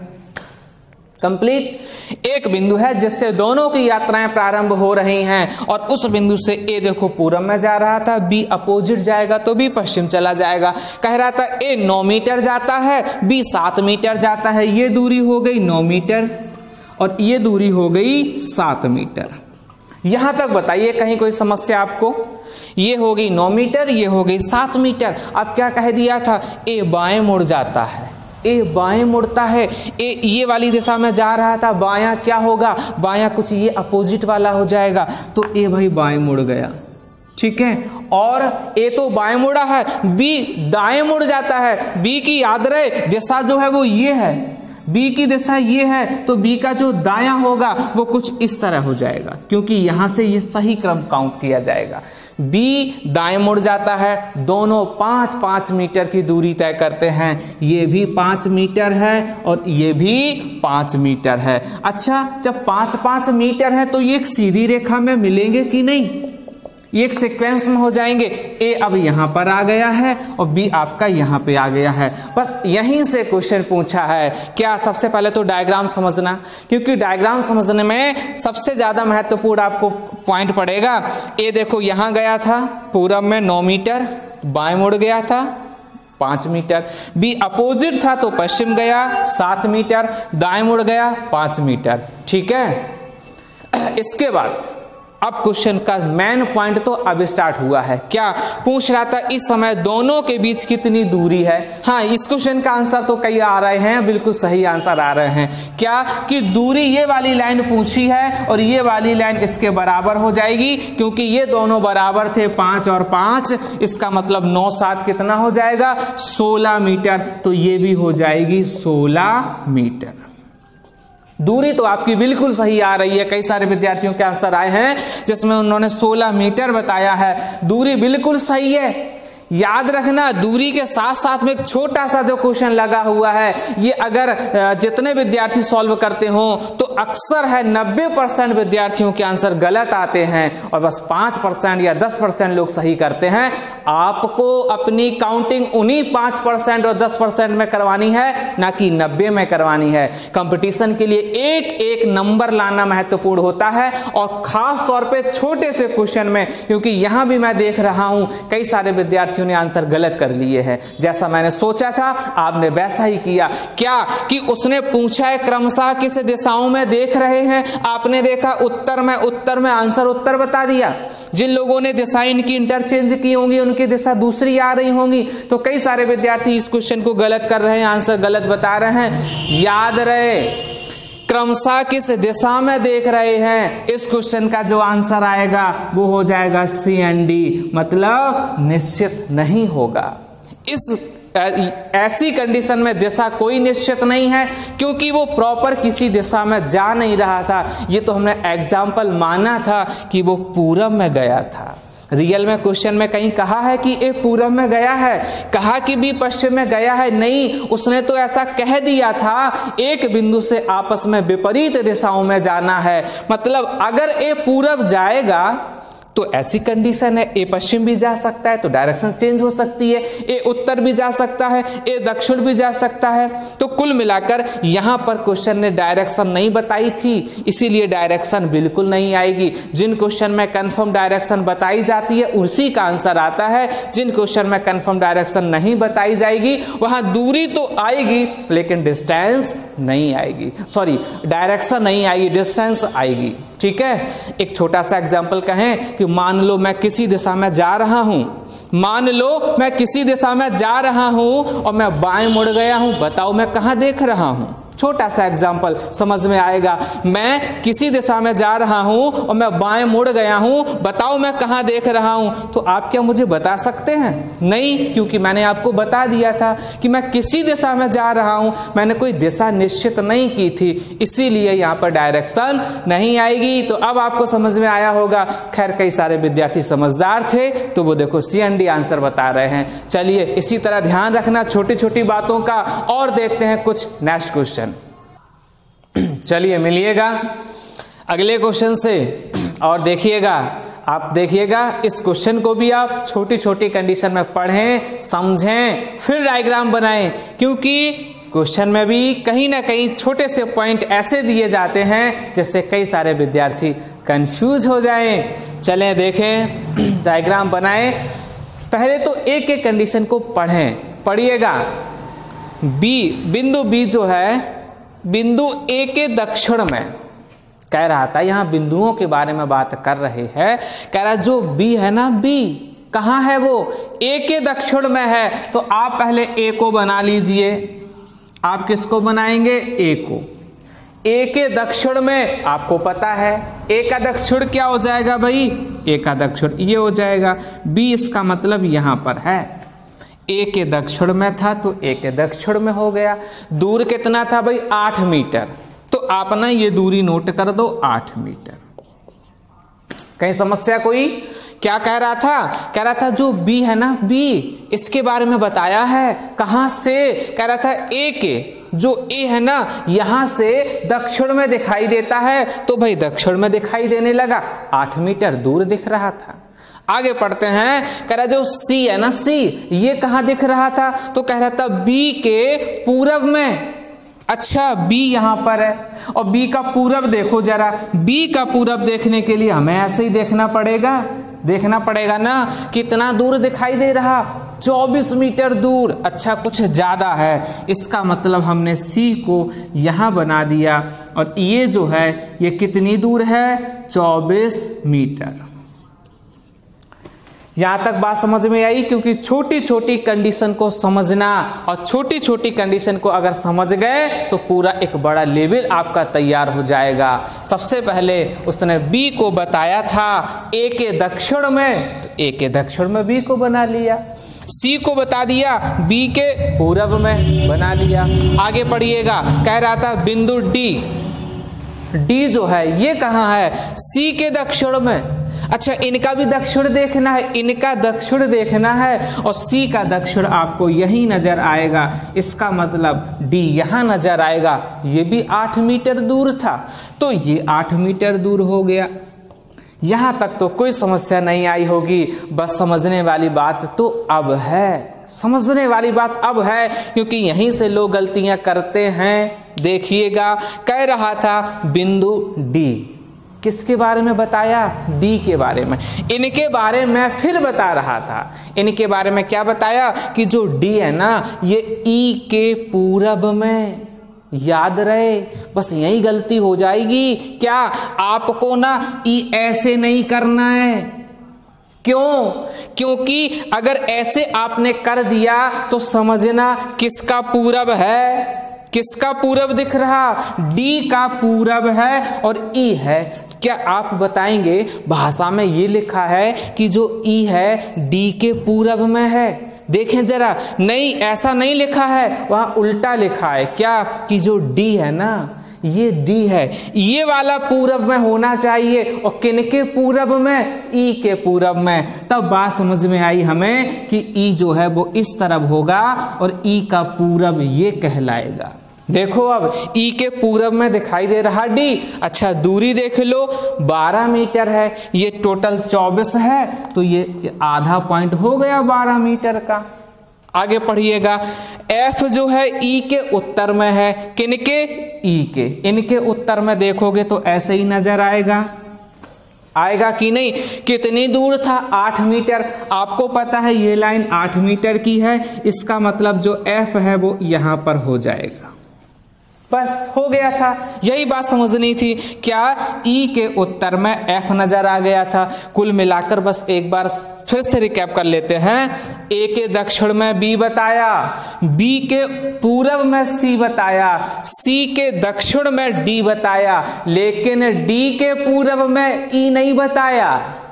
A: कंप्लीट। एक बिंदु है जिससे दोनों की यात्राएं प्रारंभ हो रही हैं और उस बिंदु से ए देखो पूरब में जा रहा था, बी अपोजिट जाएगा तो बी पश्चिम चला जाएगा। कह रहा था ए नौ मीटर जाता है, बी सात मीटर जाता है। ये दूरी हो गई नौ मीटर और ये दूरी हो गई सात मीटर। यहां तक बताइए कहीं कोई समस्या आपको? ये हो गई नौ मीटर, ये हो गई सात मीटर। अब क्या कह दिया था? ए बाएं मुड़ जाता है, ए बाएं मुड़ता है। ए ये वाली दिशा में जा रहा था, बायां क्या होगा? बायां कुछ ये अपोजिट वाला हो जाएगा, तो ए भाई बाएं मुड़ गया। ठीक है, और ए तो बाएं मुड़ा है, बी दाएं मुड़ जाता है। बी की याद रहे दिशा जो है वो ये है, बी की दिशा ये है तो बी का जो दायां होगा वो कुछ इस तरह हो जाएगा, क्योंकि यहां से ये सही क्रम काउंट किया जाएगा। बी दाएं मुड़ जाता है, दोनों पांच पांच मीटर की दूरी तय करते हैं। ये भी पांच मीटर है और ये भी पांच मीटर है। अच्छा, जब पांच पांच मीटर है तो ये एक सीधी रेखा में मिलेंगे कि नहीं? ये एक सीक्वेंस में हो जाएंगे। ए अब यहां पर आ गया है और बी आपका यहां पे आ गया है। बस यहीं से क्वेश्चन पूछा है। क्या? सबसे पहले तो डायग्राम समझना, क्योंकि डायग्राम समझने में सबसे ज्यादा महत्वपूर्ण आपको पॉइंट पड़ेगा। ए देखो यहां गया था पूरब में नौ मीटर, बाएं मुड़ गया था पांच मीटर। बी अपोजिट था तो पश्चिम गया सात मीटर, दाएं मुड़ गया पांच मीटर। ठीक है, इसके बाद अब क्वेश्चन का मेन पॉइंट तो अब स्टार्ट हुआ है। क्या पूछ रहा था? इस समय दोनों के बीच कितनी दूरी है। हाँ, इस क्वेश्चन का आंसर तो कई आ रहे हैं, बिल्कुल सही आंसर आ रहे हैं। क्या कि दूरी ये वाली लाइन पूछी है और ये वाली लाइन इसके बराबर हो जाएगी, क्योंकि ये दोनों बराबर थे पांच और पांच। इसका मतलब नौ सात कितना हो जाएगा? सोलह मीटर। तो ये भी हो जाएगी सोलह मीटर। दूरी तो आपकी बिल्कुल सही आ रही है। कई सारे विद्यार्थियों के आंसर आए हैं जिसमें उन्होंने सोलह मीटर बताया है। दूरी बिल्कुल सही है। याद रखना, दूरी के साथ साथ में एक छोटा सा जो क्वेश्चन लगा हुआ है, ये अगर जितने विद्यार्थी सॉल्व करते हो तो अक्सर है नब्बे परसेंट विद्यार्थियों के आंसर गलत आते हैं और बस पांच परसेंट या दस परसेंट लोग सही करते हैं। आपको अपनी काउंटिंग उन्हीं पांच परसेंट और दस परसेंट में करवानी है, ना कि नब्बे में करवानी है। कंपटीशन के लिए एक एक नंबर लाना महत्वपूर्ण होता है, और खास तौर पे छोटे से क्वेश्चन में, क्योंकि यहां भी मैं देख रहा हूं कई सारे विद्यार्थियों ने आंसर गलत कर लिए हैं। जैसा मैंने सोचा था आपने वैसा ही किया। क्या कि उसने पूछा है क्रमशः किस दिशाओं में देख रहे हैं, आपने देखा उत्तर में, उत्तर में आंसर उत्तर बता दिया। जिन लोगों ने दिशा इनकी इंटरचेंज की होंगी उनकी दिशा दूसरी आ रही होंगी। तो कई सारे विद्यार्थी इस क्वेश्चन को गलत कर रहे हैं, आंसर गलत बता रहे हैं। याद रहे, क्रमशः किस दिशा में देख रहे हैं, इस क्वेश्चन का जो आंसर आएगा वो हो जाएगा सी एंड डी, मतलब निश्चित नहीं होगा। इस ऐसी कंडीशन में दिशा कोई निश्चित नहीं है, क्योंकि वो प्रॉपर किसी दिशा में जा नहीं रहा था। ये तो हमने एग्जाम्पल माना था कि वो पूरब में गया था। रियल में क्वेश्चन में कहीं कहा है कि ए पूरब में गया है, कहा कि बी पश्चिम में गया है? नहीं, उसने तो ऐसा कह दिया था एक बिंदु से आपस में विपरीत दिशाओं में जाना है। मतलब अगर ए पूरब जाएगा तो ऐसी कंडीशन है, ए पश्चिम भी जा सकता है तो डायरेक्शन चेंज हो सकती है, ए उत्तर भी जा सकता है, ए दक्षिण भी जा सकता है। तो कुल मिलाकर यहां पर क्वेश्चन ने डायरेक्शन नहीं बताई थी, इसीलिए डायरेक्शन बिल्कुल नहीं आएगी। जिन क्वेश्चन में कंफर्म डायरेक्शन बताई जाती है उसी का आंसर आता है। जिन क्वेश्चन में कंफर्म डायरेक्शन नहीं बताई जाएगी वहां दूरी तो आएगी लेकिन डिस्टेंस नहीं आएगी, सॉरी डायरेक्शन नहीं आएगी, डिस्टेंस आएगी। ठीक है, एक छोटा सा एग्जांपल कहें कि मान लो मैं किसी दिशा में जा रहा हूं, मान लो मैं किसी दिशा में जा रहा हूं और मैं बाएं मुड़ गया हूं, बताओ मैं कहां देख रहा हूं? छोटा सा एग्जांपल समझ में आएगा। मैं किसी दिशा में जा रहा हूं और मैं बाएं मुड़ गया हूं, बताओ मैं कहां देख रहा हूं? तो आप क्या मुझे बता सकते हैं? नहीं, क्योंकि मैंने आपको बता दिया था कि मैं किसी दिशा में जा रहा हूं, मैंने कोई दिशा निश्चित नहीं की थी, इसीलिए यहां पर डायरेक्शन नहीं आएगी। तो अब आपको समझ में आया होगा। खैर कई सारे विद्यार्थी समझदार थे तो वो देखो सी एंड डी आंसर बता रहे हैं। चलिए इसी तरह ध्यान रखना छोटी छोटी बातों का, और देखते हैं कुछ नेक्स्ट क्वेश्चन। चलिए मिलिएगा अगले क्वेश्चन से और देखिएगा, आप देखिएगा इस क्वेश्चन को भी आप छोटी छोटी कंडीशन में पढ़ें, समझें, फिर डायग्राम बनाएं, क्योंकि क्वेश्चन में भी कहीं ना कहीं छोटे से पॉइंट ऐसे दिए जाते हैं जिससे कई सारे विद्यार्थी कंफ्यूज हो जाएं। चलें देखें, डायग्राम बनाएं। पहले तो एक एक कंडीशन को पढ़ें, पढ़िएगा। बी, बिंदु बी जो है बिंदु ए के दक्षिण में कह रहा था, यहां बिंदुओं के बारे में बात कर रहे हैं। कह रहा जो बी है ना, बी कहां है? वो ए के दक्षिण में है। तो आप पहले ए को बना लीजिए। आप किसको बनाएंगे? ए को। ए के दक्षिण में आपको पता है ए का दक्षिण क्या हो जाएगा भाई? ए का दक्षिण ये हो जाएगा। बी इसका मतलब यहां पर है। ए के दक्षिण में था तो ए के दक्षिण में हो गया। दूर कितना था भाई? आठ मीटर। तो आप ना ये दूरी नोट कर दो, आठ मीटर। कहीं समस्या कोई? क्या कह रहा था? कह रहा था जो बी है ना, बी, इसके बारे में बताया है। कहां से? कह रहा था ए के, जो ए है ना यहां से दक्षिण में दिखाई देता है, तो भाई दक्षिण में दिखाई देने लगा, आठ मीटर दूर दिख रहा था। आगे पढ़ते हैं। कह रहा जो सी है ना, सी, ये कहां दिख रहा था? तो कह रहा था बी के पूरब में। अच्छा, बी यहां पर है और बी का पूरब देखो जरा। बी का पूरब देखने के लिए हमें ऐसे ही देखना पड़ेगा, देखना पड़ेगा ना कितना दूर दिखाई दे रहा, चौबीस मीटर दूर। अच्छा, कुछ ज्यादा है, इसका मतलब हमने सी को यहां बना दिया और ये जो है ये कितनी दूर है? चौबीस मीटर। यहां तक बात समझ में आई? क्योंकि छोटी छोटी कंडीशन को समझना और छोटी छोटी कंडीशन को अगर समझ गए तो पूरा एक बड़ा लेवल आपका तैयार हो जाएगा। सबसे पहले उसने बी को बताया था ए के दक्षिण में, तो ए के दक्षिण में बी को बना लिया। सी को बता दिया बी के पूरब में, बना लिया। आगे पढ़िएगा। कह रहा था बिंदु डी, डी जो है ये कहां है? सी के दक्षिण में। अच्छा, इनका भी दक्षिण देखना है, इनका दक्षिण देखना है और सी का दक्षिण आपको यही नजर आएगा। इसका मतलब डी यहां नजर आएगा। ये भी आठ मीटर दूर था, तो ये आठ मीटर दूर हो गया। यहां तक तो कोई समस्या नहीं आई होगी। बस समझने वाली बात तो अब है, समझने वाली बात अब है, क्योंकि यहीं से लोग गलतियां करते हैं। देखिएगा, कह रहा था बिंदु डी, किसके बारे में बताया? डी के बारे में। इनके बारे में फिर बता रहा था। इनके बारे में क्या बताया? कि जो डी है ना ये ई के पूरब में। याद रहे, बस यही गलती हो जाएगी। क्या आपको ना ई ऐसे नहीं करना है। क्यों? क्योंकि अगर ऐसे आपने कर दिया तो समझना किसका पूरब है? किसका पूरब दिख रहा? डी का पूरब है और ई है। क्या आप बताएंगे? भाषा में ये लिखा है कि जो ई है डी के पूरब में है। देखें जरा, नहीं ऐसा नहीं लिखा है, वहां उल्टा लिखा है। क्या? कि जो डी है ना ये डी है, ये वाला पूरब में होना चाहिए। और किनके पूरब में? ई के पूरब में। तब बात समझ में आई हमें कि ई जो है वो इस तरफ होगा और ई का पूरब ये कहलाएगा। देखो, अब ई के पूरब में दिखाई दे रहा डी। अच्छा, दूरी देख लो, बारह मीटर है। ये टोटल चौबीस है, तो ये आधा पॉइंट हो गया बारह मीटर का। आगे पढ़िएगा। एफ जो है ई के उत्तर में है। किनके? ई के। इनके उत्तर में देखोगे तो ऐसे ही नजर आएगा, आएगा कि नहीं? कितनी दूर था? आठ मीटर। आपको पता है ये लाइन आठ मीटर की है, इसका मतलब जो एफ है वो यहां पर हो जाएगा। बस हो गया था, यही बात समझनी थी। क्या? ई के उत्तर में एफ नजर आ गया था। कुल मिलाकर बस एक बार फिर से रिकैप कर लेते हैं। ए के दक्षिण में बी बताया, बी के पूरब में सी बताया, सी के दक्षिण में डी बताया, लेकिन डी के पूरब में ई नहीं बताया।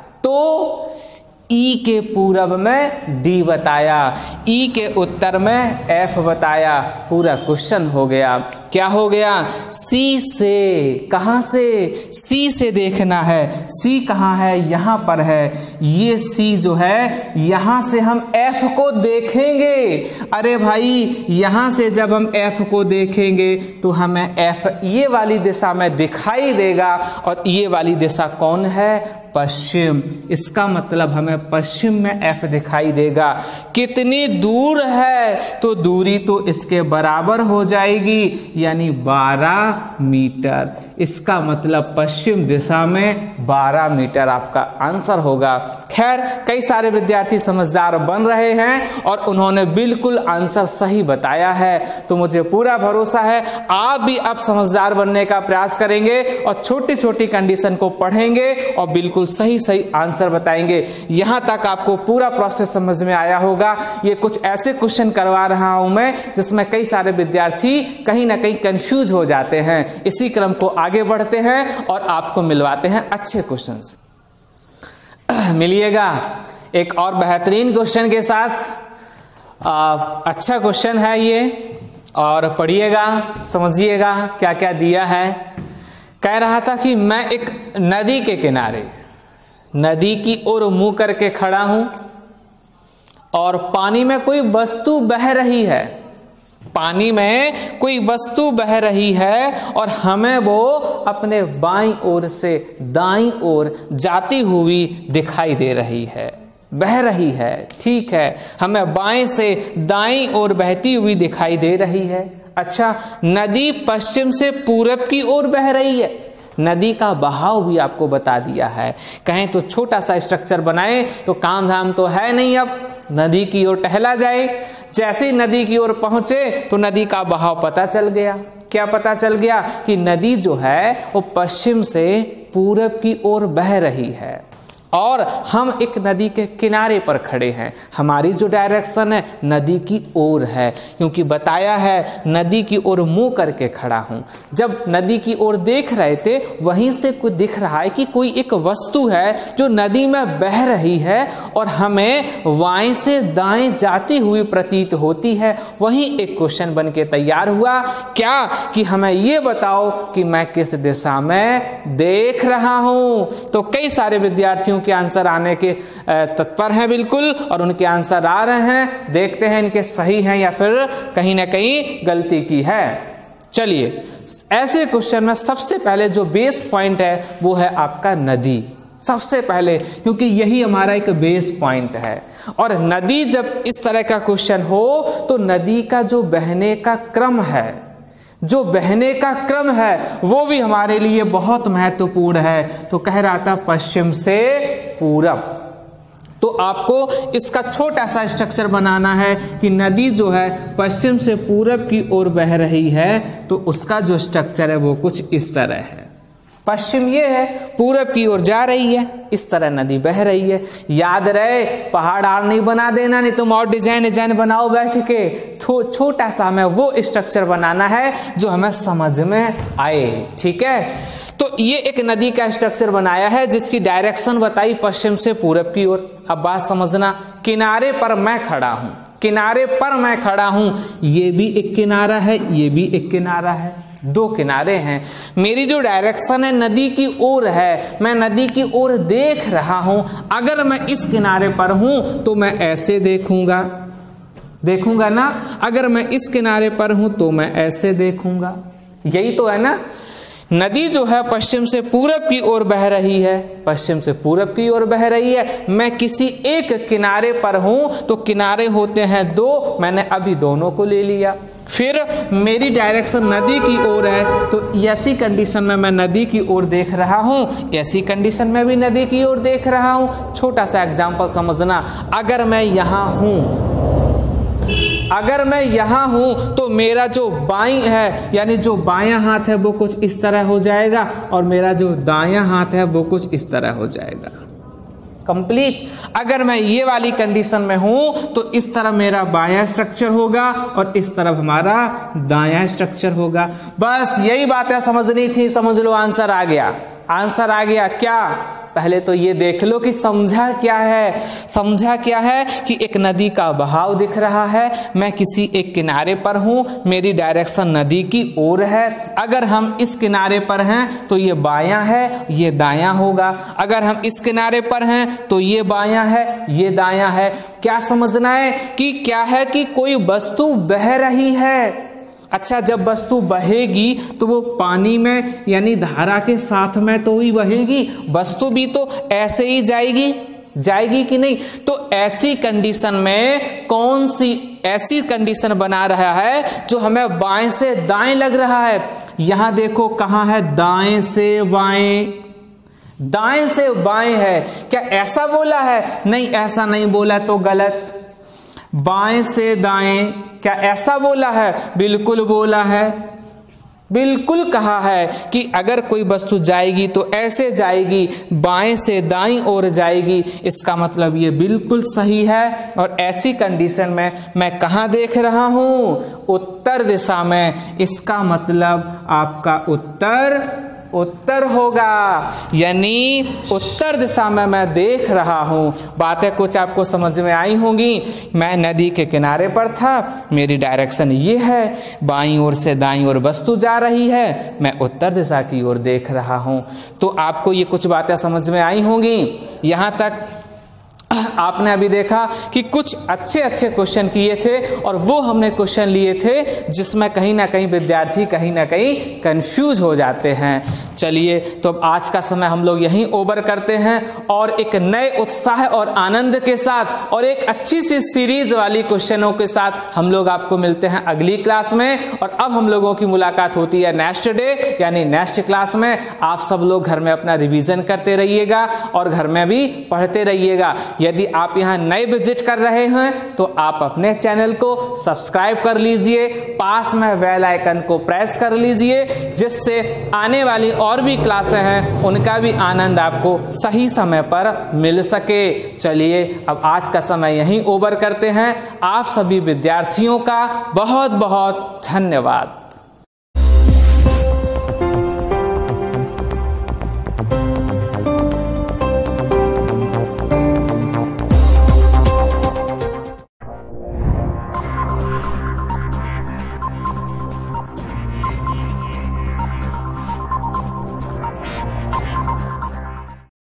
A: तो ई के पूरब में डी बताया, ई के उत्तर में एफ बताया। पूरा क्वेश्चन हो गया। क्या हो गया? सी से, कहां से? सी से देखना है। सी कहां है? यहां पर है। ये सी जो है यहां से हम एफ को देखेंगे। अरे भाई, यहां से जब हम एफ को देखेंगे तो हमें एफ ये वाली दिशा में दिखाई देगा और ये वाली दिशा कौन है? पश्चिम। इसका मतलब हमें पश्चिम में एफ दिखाई देगा। कितनी दूर है? तो दूरी तो इसके बराबर हो जाएगी, यानी बारह मीटर। इसका मतलब पश्चिम दिशा में बारह मीटर आपका आंसर होगा। खैर, कई सारे विद्यार्थी समझदार बन रहे हैं और उन्होंने बिल्कुल आंसर सही बताया है, तो मुझे पूरा भरोसा है आप भी अब समझदार बनने का प्रयास करेंगे और छोटी छोटी कंडीशन को पढ़ेंगे और बिल्कुल सही सही आंसर बताएंगे। यहां तक आपको पूरा प्रोसेस समझ में आया होगा। ये कुछ ऐसे क्वेश्चन करवा रहा हूं मैं जिसमें कई सारे विद्यार्थी कहीं ना कहीं कंफ्यूज हो जाते हैं। इसी क्रम को आगे बढ़ते हैं और आपको मिलवाते हैं अच्छे क्वेश्चंस। मिलिएगा एक और बेहतरीन क्वेश्चन के साथ। आ, अच्छा क्वेश्चन है ये, और पढ़िएगा, समझिएगा क्या क्या दिया है। कह रहा था कि मैं एक नदी के किनारे, नदी की ओर मुंह करके खड़ा हूं और पानी में कोई वस्तु बह रही है, पानी में कोई वस्तु बह रही है और हमें वो अपने बाईं ओर से दाईं ओर जाती हुई दिखाई दे रही है, बह रही है। ठीक है, हमें बाएं से दाईं ओर बहती हुई दिखाई दे रही है। अच्छा, नदी पश्चिम से पूरब की ओर बह रही है। नदी का बहाव भी आपको बता दिया है। कहें तो छोटा सा स्ट्रक्चर बनाए तो काम धाम तो है नहीं, अब नदी की ओर टहला जाए। जैसे ही नदी की ओर पहुंचे तो नदी का बहाव पता चल गया। क्या पता चल गया? कि नदी जो है वो पश्चिम से पूरब की ओर बह रही है और हम एक नदी के किनारे पर खड़े हैं। हमारी जो डायरेक्शन है नदी की ओर है, क्योंकि बताया है नदी की ओर मुंह करके खड़ा हूं। जब नदी की ओर देख रहे थे वहीं से कुछ दिख रहा है कि कोई एक वस्तु है जो नदी में बह रही है और हमें बाएं से दाएं जाती हुई प्रतीत होती है। वहीं एक क्वेश्चन बन के तैयार हुआ, क्या कि हमें ये बताओ कि मैं किस दिशा में देख रहा हूं। तो कई सारे विद्यार्थियों के आंसर आने के तत्पर हैं बिल्कुल, और उनके आंसर आ रहे हैं। देखते हैं इनके सही हैं या फिर कहीं ना कहीं गलती की है। चलिए, ऐसे क्वेश्चन में सबसे पहले जो बेस पॉइंट है वो है आपका नदी, सबसे पहले, क्योंकि यही हमारा एक बेस पॉइंट है। और नदी जब इस तरह का क्वेश्चन हो तो नदी का जो बहने का क्रम है, जो बहने का क्रम है वो भी हमारे लिए बहुत महत्वपूर्ण है। तो कह रहा था पश्चिम से पूरब, तो आपको इसका छोटा सा स्ट्रक्चर बनाना है कि नदी जो है पश्चिम से पूरब की ओर बह रही है, तो उसका जो स्ट्रक्चर है वो कुछ इस तरह है। पश्चिम ये है, पूरब की ओर जा रही है, इस तरह नदी बह रही है। याद रहे, पहाड़ आड़ नहीं बना देना, नहीं तुम और डिजाइन डिजाइन बनाओ बैठ के। छोटा सा हमें वो स्ट्रक्चर बनाना है जो हमें समझ में आए। ठीक है, तो ये एक नदी का स्ट्रक्चर बनाया है जिसकी डायरेक्शन बताई पश्चिम से पूरब की ओर। अब बात समझना, किनारे पर मैं खड़ा हूं, किनारे पर मैं खड़ा हूं, ये भी एक किनारा है, ये भी एक किनारा है, दो किनारे हैं। मेरी जो डायरेक्शन है नदी की ओर है, मैं नदी की ओर देख रहा हूं। अगर मैं इस किनारे पर हूं तो मैं ऐसे देखूंगा, देखूंगा ना। अगर मैं इस किनारे पर हूं तो मैं ऐसे देखूंगा। यही तो है ना, नदी जो है पश्चिम से पूरब की ओर बह रही है, पश्चिम से पूरब की ओर बह रही है। मैं किसी एक किनारे पर हूं तो किनारे होते हैं दो, मैंने अभी दोनों को ले लिया। फिर मेरी डायरेक्शन नदी की ओर है, तो ऐसी कंडीशन में मैं नदी की ओर देख रहा हूं, ऐसी कंडीशन में भी नदी की ओर देख रहा हूं। छोटा सा एग्जांपल समझना, अगर मैं यहां हूं, अगर मैं यहां हूं तो मेरा जो बाईं है यानी जो बायां हाथ है वो कुछ इस तरह हो जाएगा और मेरा जो दायां हाथ है वो कुछ इस तरह हो जाएगा। कंप्लीट। अगर मैं ये वाली कंडीशन में हूं तो इस तरह मेरा बायां स्ट्रक्चर होगा और इस तरफ हमारा दायां स्ट्रक्चर होगा। बस यही बातें समझनी थी, समझ लो आंसर आ गया। आंसर आ गया क्या? पहले तो ये देख लो कि समझा क्या है। समझा क्या है कि एक नदी का बहाव दिख रहा है, मैं किसी एक किनारे पर हूं, मेरी डायरेक्शन नदी की ओर है। अगर हम इस किनारे पर हैं तो ये बायां है, ये दायां होगा। अगर हम इस किनारे पर हैं तो ये बायां है, ये दायां है। क्या समझना है कि क्या है कि कोई वस्तु बह रही है। अच्छा, जब वस्तु बहेगी तो वो पानी में यानी धारा के साथ में तो ही बहेगी, वस्तु भी तो ऐसे ही जाएगी, जाएगी कि नहीं। तो ऐसी कंडीशन में कौन सी ऐसी कंडीशन बना रहा है जो हमें बाएं से दाएं लग रहा है। यहां देखो कहां है, दाएं से बाएं, दाएं से बाएं है। क्या ऐसा बोला है? नहीं, ऐसा नहीं बोला तो गलत। बाएं से दाएं, क्या ऐसा बोला है? बिल्कुल बोला है, बिल्कुल कहा है कि अगर कोई वस्तु जाएगी तो ऐसे जाएगी, बाएं से दाईं ओर जाएगी। इसका मतलब ये बिल्कुल सही है। और ऐसी कंडीशन में मैं कहां देख रहा हूं? उत्तर दिशा में। इसका मतलब आपका उत्तर उत्तर होगा, यानी उत्तर दिशा में मैं देख रहा हूं। बातें कुछ आपको समझ में आई होंगी। मैं नदी के किनारे पर था, मेरी डायरेक्शन ये है, बाईं ओर से दाईं ओर वस्तु जा रही है, मैं उत्तर दिशा की ओर देख रहा हूं। तो आपको ये कुछ बातें समझ में आई होंगी। यहां तक आपने अभी देखा कि कुछ अच्छे अच्छे क्वेश्चन किए थे और वो हमने क्वेश्चन लिए थे जिसमें कहीं ना कहीं विद्यार्थी कहीं ना कहीं कंफ्यूज हो जाते हैं। चलिए, तो अब आज का समय हम लोग यहीं ओवर करते हैं और एक नए उत्साह और आनंद के साथ और एक अच्छी सी सीरीज वाली क्वेश्चनों के साथ हम लोग आपको मिलते हैं अगली क्लास में। और अब हम लोगों की मुलाकात होती है नेक्स्ट डे यानी नेक्स्ट क्लास में। आप सब लोग घर में अपना रिवीजन करते रहिएगा और घर में भी पढ़ते रहिएगा। यदि आप यहां नए विजिट कर रहे हैं तो आप अपने चैनल को सब्सक्राइब कर लीजिए, पास में बेल आइकन को प्रेस कर लीजिए, जिससे आने वाली और भी क्लासें हैं उनका भी आनंद आपको सही समय पर मिल सके। चलिए, अब आज का समय यहीं ओवर करते हैं। आप सभी विद्यार्थियों का बहुत बहुत धन्यवाद।